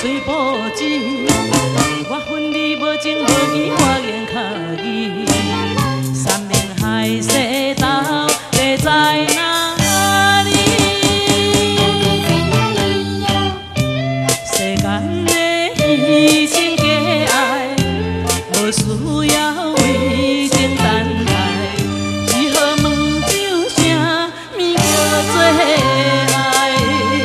水报纸。我分你无情无义，我愿靠义。山盟海誓到底在哪里？世间的异性假爱，无需要为情等待。只好问唱啥物叫做爱？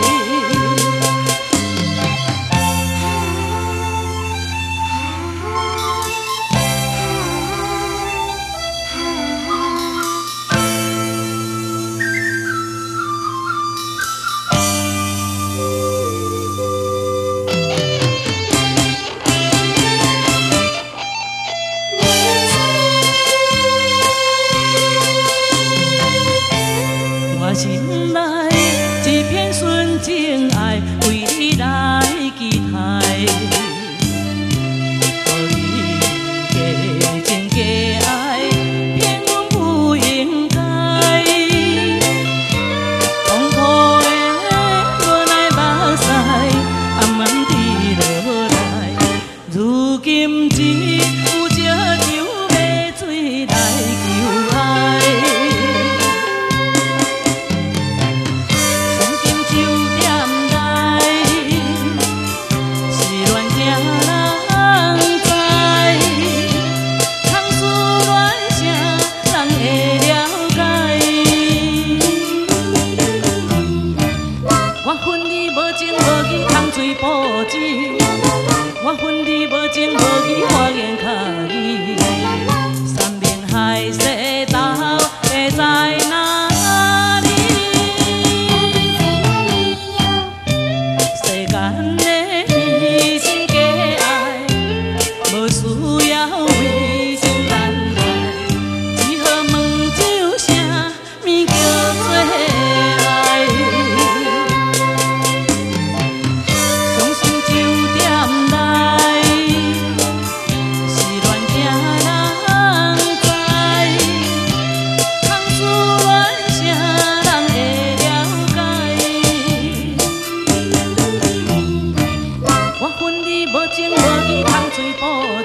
我心内一片纯情爱，为你来期待。予你假情假爱，骗阮不应该。痛苦的无奈目屎，暗暗滴落来。如今只有借酒买醉来求爱。报纸，我分你无情无义，我愿靠义。山盟海誓到底在哪里？世间的异性假爱，无需要为情等待，只好问唱啥物叫做爱？无情无义，通嘴报。